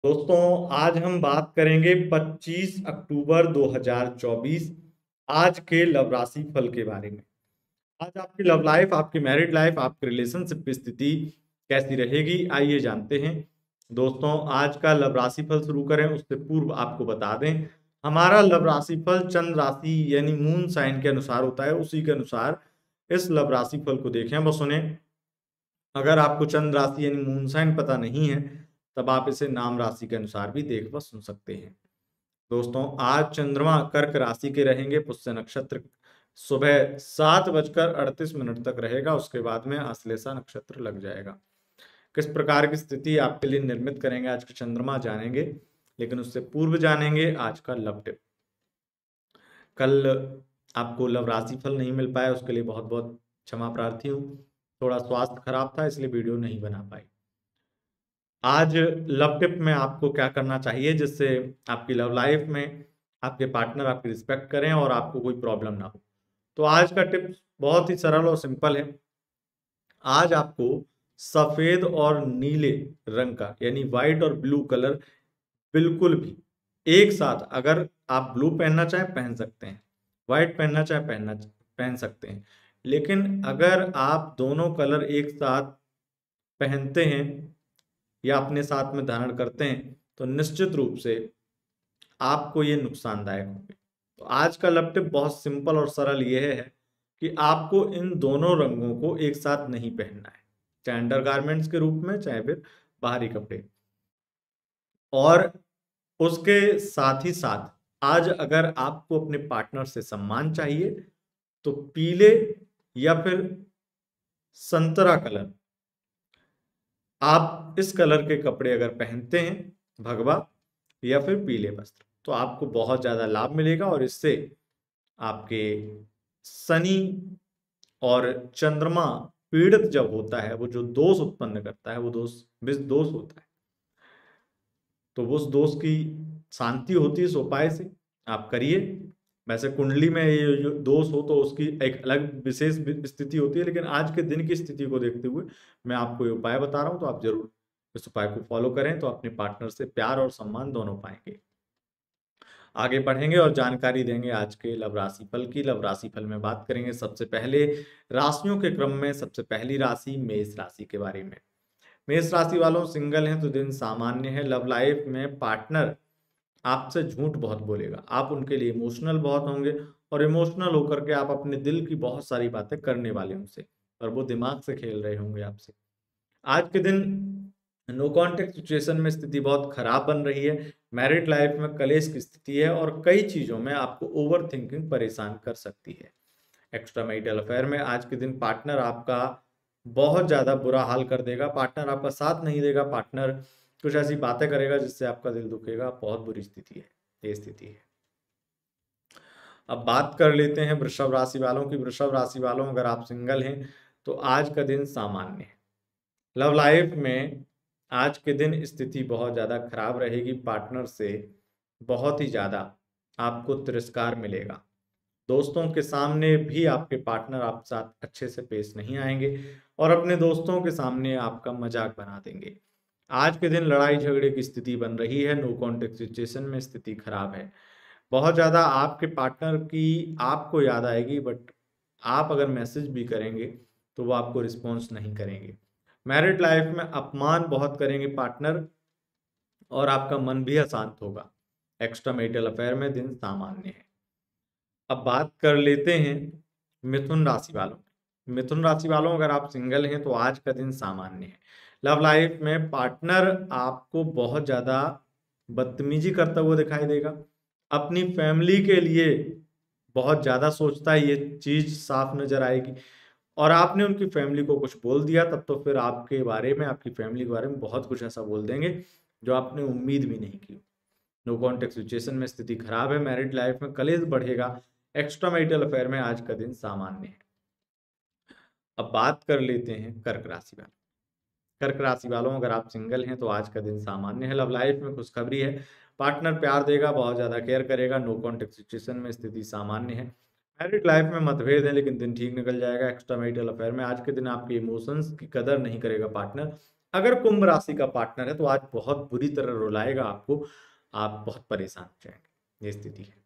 दोस्तों आज हम बात करेंगे 25 अक्टूबर 2024 आज के लव राशि फल के बारे में। आज आपकी लव लाइफ, आपकी मैरिड लाइफ, आपकी रिलेशनशिप की स्थिति कैसी रहेगी, आइए जानते हैं। दोस्तों आज का लव राशि फल शुरू करें उससे पूर्व आपको बता दें, हमारा लव राशि फल चंद्र राशि यानी मून साइन के अनुसार होता है। उसी के अनुसार इस लव राशि फल को देखें व सुने। अगर आपको चंद्र राशि यानी मून साइन पता नहीं है तब आप इसे नाम राशि के अनुसार भी देख व सुन सकते हैं। दोस्तों आज चंद्रमा कर्क राशि के रहेंगे। पुष्य नक्षत्र सुबह 7:38 तक रहेगा, उसके बाद में आश्लेषा नक्षत्र लग जाएगा। किस प्रकार की स्थिति आपके लिए निर्मित करेंगे आज के चंद्रमा जानेंगे, लेकिन उससे पूर्व जानेंगे आज का लव टिप। कल आपको लव राशि फल नहीं मिल पाया, उसके लिए बहुत बहुत क्षमा प्रार्थी हूँ। थोड़ा स्वास्थ्य खराब था इसलिए वीडियो नहीं बना पाई। आज लव टिप में आपको क्या करना चाहिए जिससे आपकी लव लाइफ में आपके पार्टनर आपकी रिस्पेक्ट करें और आपको कोई प्रॉब्लम ना हो। तो आज का टिप बहुत ही सरल और सिंपल है। आज आपको सफेद और नीले रंग का यानी व्हाइट और ब्लू कलर बिल्कुल भी एक साथ, अगर आप ब्लू पहनना चाहें पहन सकते हैं, व्हाइट पहनना चाहें पहन सकते हैं, लेकिन अगर आप दोनों कलर एक साथ पहनते हैं या अपने साथ में धारण करते हैं तो निश्चित रूप से आपको ये नुकसानदायक होंगे। तो आज का लव टिप बहुत सिंपल और सरल यह है कि आपको इन दोनों रंगों को एक साथ नहीं पहनना है, चाहे अंडरगारमेंट्स के रूप में चाहे फिर बाहरी कपड़े। और उसके साथ ही साथ आज अगर आपको अपने पार्टनर से सम्मान चाहिए तो पीले या फिर संतरा कलर, आप इस कलर के कपड़े अगर पहनते हैं, भगवा या फिर पीले वस्त्र, तो आपको बहुत ज्यादा लाभ मिलेगा और इससे आपके शनि और चंद्रमा पीड़ित जब होता है, वो जो दोष उत्पन्न करता है वो दोष विष दोष होता है, तो उस दोष की शांति होती है इस उपाय से आप करिए। वैसे कुंडली में ये जो दोष हो तो उसकी एक अलग विशेष स्थिति होती है, लेकिन आज के दिन की स्थिति को देखते हुए मैं आपको ये उपाय बता रहा हूं, तो आप जरूर इस उपाय को फॉलो करें तो अपने पार्टनर से प्यार और सम्मान दोनों पाएंगे। आगे बढ़ेंगे और जानकारी देंगे आज के लव राशि फल की। लव राशि फल में बात करेंगे सबसे पहले राशियों के क्रम में सबसे पहली राशि मेष राशि के बारे में। मेष राशि वालों सिंगल हैं तो दिन सामान्य है। लव लाइफ में पार्टनर आपसे झूठ बहुत बोलेगा, आप उनके लिए इमोशनल बहुत होंगे और इमोशनल होकर के आप अपने दिल की बहुत सारी बातें करने वाले उनसे, और वो दिमाग से खेल रहे होंगे आपसे। आज के दिन नो कॉन्टेक्ट सिचुएशन में स्थिति बहुत खराब बन रही है। मैरिड लाइफ में कलेश की स्थिति है और कई चीजों में आपको ओवर थिंकिंग परेशान कर सकती है। एक्स्ट्रा मैरिटल अफेयर में आज के दिन पार्टनर आपका बहुत ज्यादा बुरा हाल कर देगा, पार्टनर आपका साथ नहीं देगा, पार्टनर कुछ ऐसी बातें करेगा जिससे आपका दिल दुखेगा। बहुत बुरी स्थिति है, ये स्थिति है। अब बात कर लेते हैं वृषभ राशि वालों की। वृषभ राशि वालों अगर आप सिंगल हैं तो आज का दिन सामान्य है। लव लाइफ में आज के दिन स्थिति बहुत ज्यादा खराब रहेगी, पार्टनर से बहुत ही ज्यादा आपको तिरस्कार मिलेगा। दोस्तों के सामने भी आपके पार्टनर आपके साथ अच्छे से पेश नहीं आएंगे और अपने दोस्तों के सामने आपका मजाक बना देंगे। आज के दिन लड़ाई झगड़े की स्थिति बन रही है। नो कॉन्टेक्ट सिचुएशन में स्थिति खराब है। बहुत ज्यादा आपके पार्टनर की आपको याद आएगी, बट आप अगर मैसेज भी करेंगे तो वो आपको रिस्पॉन्स नहीं करेंगे। मैरिड लाइफ में अपमान बहुत करेंगे पार्टनर और आपका मन भी अशांत होगा। एक्स्ट्रा मैरिटल अफेयर में दिन सामान्य है। अब बात कर लेते हैं मिथुन राशि वालों की। मिथुन राशि वालों अगर आप सिंगल हैं तो आज का दिन सामान्य है। लव लाइफ में पार्टनर आपको बहुत ज्यादा बदतमीजी करता हुआ दिखाई देगा, अपनी फैमिली के लिए बहुत ज्यादा सोचता है, ये चीज साफ नजर आएगी। और आपने उनकी फैमिली को कुछ बोल दिया तब तो फिर आपके बारे में, आपकी फैमिली के बारे में बहुत कुछ ऐसा बोल देंगे जो आपने उम्मीद भी नहीं की। नो कॉन्टेक्ट सिचुएशन में स्थिति खराब है। मैरिड लाइफ में कलेश बढ़ेगा। एक्स्ट्रा मैरिटल अफेयर में आज का दिन सामान्य है। अब बात कर लेते हैं कर्क राशि वालों। कर्क राशि वालों अगर आप सिंगल हैं तो आज का दिन सामान्य है। लव लाइफ में खुशखबरी है, पार्टनर प्यार देगा, बहुत ज्यादा केयर करेगा। नो कॉन्टेक्ट सिचुएशन में स्थिति सामान्य है। मैरिड लाइफ में मतभेद है लेकिन दिन ठीक निकल जाएगा। एक्स्ट्रा मैरिटल अफेयर में आज के दिन आपके इमोशंस की कदर नहीं करेगा पार्टनर, अगर कुंभ राशि का पार्टनर है तो आज बहुत बुरी तरह रुलाएगा आपको, आप बहुत परेशान हो जाएंगे, ये स्थिति है।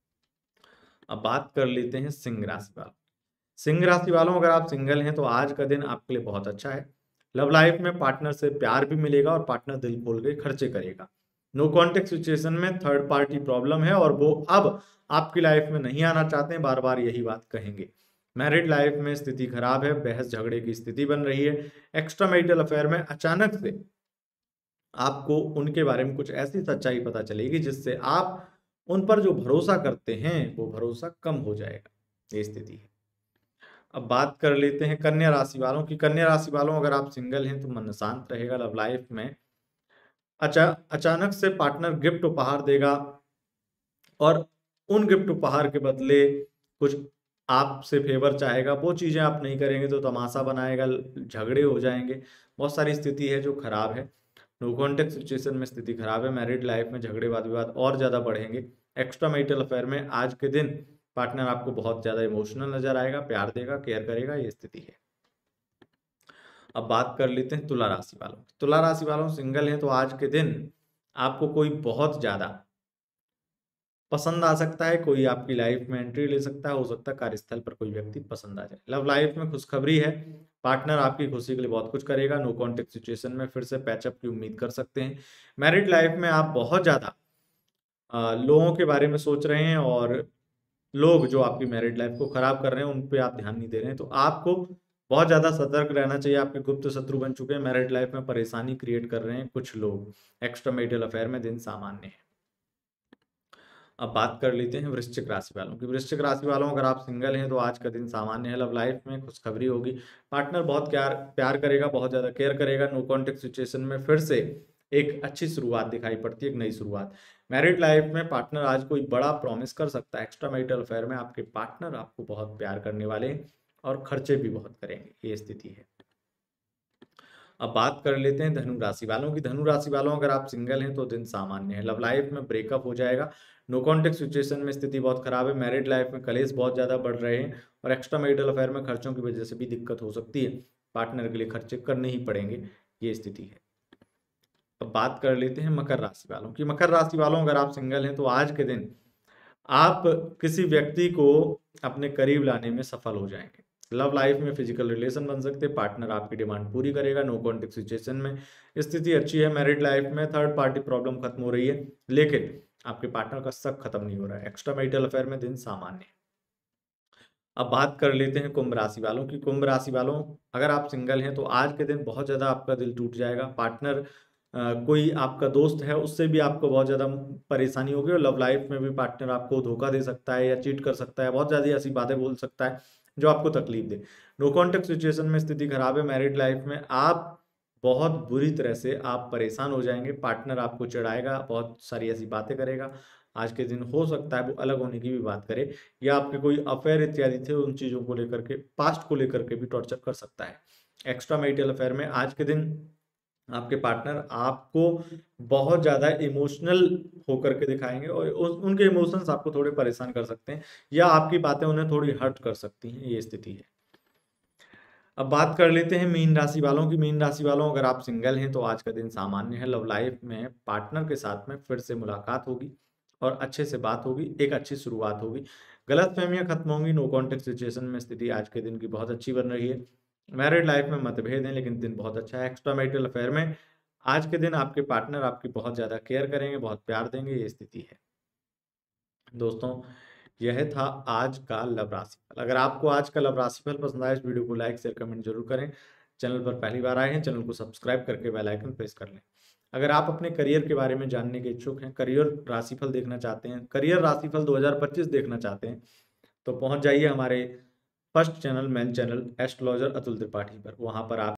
अब बात कर लेते हैं सिंह राशि वालों। सिंह राशि वालों, अगर आप सिंगल हैं तो आज का दिन आपके लिए बहुत अच्छा है। लव लाइफ में पार्टनर से प्यार भी मिलेगा और पार्टनर दिल खोल के खर्चे करेगा। नो कॉन्टेक्ट सिचुएशन में थर्ड पार्टी प्रॉब्लम है और वो अब आपकी लाइफ में नहीं आना चाहते हैं, बार बार यही बात कहेंगे। मैरिड लाइफ में स्थिति खराब है, बहस झगड़े की स्थिति बन रही है। एक्स्ट्रा मैरिटल अफेयर में अचानक से आपको उनके बारे में कुछ ऐसी सच्चाई पता चलेगी जिससे आप उन पर जो भरोसा करते हैं वो भरोसा कम हो जाएगा, ये स्थिति है। अब बात कर लेते हैं कन्या राशि वालों की। कन्या राशि वालों, अगर आप सिंगल हैं तो मन शांत रहेगा। लव लाइफ में अचानक से पार्टनर गिफ्ट उपहार देगा और उन गिफ्ट उपहार के बदले कुछ आपसे फेवर चाहेगा। वो चीजें आप नहीं करेंगे तो तमाशा बनाएगा, झगड़े हो जाएंगे, बहुत सारी स्थिति है जो खराब है। नो कॉन्टेक्ट सिचुएशन में स्थिति खराब है। मैरिड लाइफ में झगड़े वाद विवाद और ज्यादा बढ़ेंगे। एक्स्ट्रा मैरिटल अफेयर में आज के दिन पार्टनर आपको बहुत ज्यादा इमोशनल नजर आएगा, प्यार देगा, केयर करेगा, ये स्थिति है। अब बात कर लेते हैं तुला राशि वालों। तुला राशि वालों सिंगल हैं तो आज के दिन आपको कोई बहुत ज्यादा पसंद आ सकता है, कोई आपकी लाइफ में एंट्री ले सकता है, हो सकता है कार्यस्थल पर कोई व्यक्ति पसंद आ जाए। लव लाइफ में खुशखबरी है, पार्टनर आपकी खुशी के लिए बहुत कुछ करेगा। नो कॉन्टेक्ट सिचुएशन में फिर से पैचअप की उम्मीद कर सकते हैं। मैरिड लाइफ में आप बहुत ज्यादा लोगों के बारे में सोच रहे हैं और लोग जो आपकी मैरिड लाइफ को खराब कर रहे हैं उन पे आप ध्यान नहीं दे रहे हैं, तो आपको बहुत ज्यादा सतर्क रहना चाहिए। आपके गुप्त शत्रु बन चुके हैं, मैरिड लाइफ में परेशानी क्रिएट कर रहे हैं कुछ लोग। एक्स्ट्रा मैरिटल अफेयर में दिन सामान्य है। अब बात कर लेते हैं वृश्चिक राशि वालों की। वृश्चिक राशि वालों, अगर आप सिंगल हैं तो आज का दिन सामान्य है। लव लाइफ में खुशखबरी होगी, पार्टनर बहुत प्यार करेगा, बहुत ज्यादा केयर करेगा। नो कॉन्टेक्ट सिचुएशन में फिर से एक अच्छी शुरुआत दिखाई पड़ती है, एक नई शुरुआत। मैरिड लाइफ में पार्टनर आज कोई बड़ा प्रॉमिस कर सकता है। एक्स्ट्रा मैरिटल अफेयर में आपके पार्टनर आपको बहुत प्यार करने वाले हैं और खर्चे भी बहुत करेंगे, ये स्थिति है। अब बात कर लेते हैं धनु राशि वालों की। धनु राशि वालों, अगर आप सिंगल हैं तो दिन सामान्य है। लव लाइफ में ब्रेकअप हो जाएगा। नो कॉन्टेक्ट सिचुएशन में स्थिति बहुत खराब है। मैरिड लाइफ में कलेश बहुत ज्यादा बढ़ रहे हैं और एक्स्ट्रा मैरिटल अफेयर में खर्चों की वजह से भी दिक्कत हो सकती है, पार्टनर के लिए खर्चे करने ही पड़ेंगे, ये स्थिति है। अब बात कर लेते हैं मकर राशि वालों की। मकर राशि वालों, अगर आप सिंगल हैं तो आज के दिन आप किसी व्यक्ति को अपने करीब लाने में सफल हो जाएंगे। लव लाइफ में फिजिकल रिलेशन बन सकते हैं, पार्टनर आपकी डिमांड पूरी करेगा। नो कॉन्टेक्ट सिचुएशन में स्थिति अच्छी है। मैरिड लाइफ में थर्ड पार्टी प्रॉब्लम खत्म हो रही है, लेकिन आपके पार्टनर का शक खत्म नहीं हो रहा है। एक्स्ट्रा मैरिटल अफेयर में दिन सामान्य है। अब बात कर लेते हैं कुंभ राशि वालों की। कुंभ राशि वालों, अगर आप सिंगल हैं तो आज के दिन बहुत ज्यादा आपका दिल टूट जाएगा। पार्टनर कोई आपका दोस्त है उससे भी आपको बहुत ज्यादा परेशानी होगी और लव लाइफ में भी पार्टनर आपको धोखा दे सकता है या चीट कर सकता है, बहुत ज्यादा ऐसी बातें बोल सकता है जो आपको तकलीफ दे। नो कॉन्टेक्ट सिचुएशन में स्थिति खराब है। मैरिड लाइफ में आप बहुत बुरी तरह से आप परेशान हो जाएंगे, पार्टनर आपको चिढ़ाएगा, बहुत सारी ऐसी बातें करेगा। आज के दिन हो सकता है वो अलग होने की भी बात करे या आपके कोई अफेयर इत्यादि थे उन चीजों को लेकर के, पास्ट को लेकर के भी टॉर्चर कर सकता है। एक्स्ट्रा मैरिटल अफेयर में आज के दिन आपके पार्टनर आपको बहुत ज्यादा इमोशनल होकर के दिखाएंगे और उनके इमोशंस आपको थोड़े परेशान कर सकते हैं या आपकी बातें उन्हें थोड़ी हर्ट कर सकती हैं, ये स्थिति है। अब बात कर लेते हैं मीन राशि वालों की। मीन राशि वालों, अगर आप सिंगल हैं तो आज का दिन सामान्य है। लव लाइफ में पार्टनर के साथ में फिर से मुलाकात होगी और अच्छे से बात होगी, एक अच्छी शुरुआत होगी, गलतफहमियां खत्म होंगी। नो कॉन्टेक्ट सिचुएशन में स्थिति आज के दिन की बहुत अच्छी बन रही है। मैरिड लाइफ में मतभेद हैं लेकिन दिन बहुत अच्छा है। एक्स्ट्रा मैरिटल अफेयर में आज के दिन आपके पार्टनर आपकी बहुत ज्यादा केयर करेंगे, बहुत प्यार देंगे, ये स्थिति है। दोस्तों, यह था आज का लव राशिफल। अगर आपको आज का लव राशिफल पसंद आया इस वीडियो को लाइक शेयर कमेंट जरूर करें। चैनल पर पहली बार आए हैं चैनल को सब्सक्राइब करके बेल आइकन प्रेस कर लें। अगर आप अपने करियर के बारे में जानने के इच्छुक हैं, करियर राशिफल देखना चाहते हैं, करियर राशिफल 2025 देखना चाहते हैं, तो पहुंच जाइए हमारे first channel, main channel astrologer Atul Tripathi पर। वहां पर आप